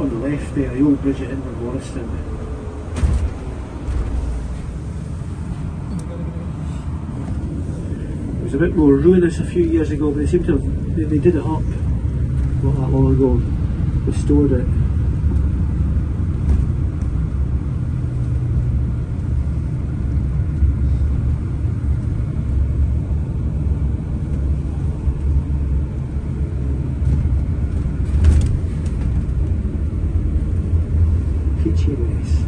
on the left there, the old bridge at Invergorriston. It was a bit more ruinous a few years ago, but they seem to have, they did it up not that long ago, restored it. Peachy race.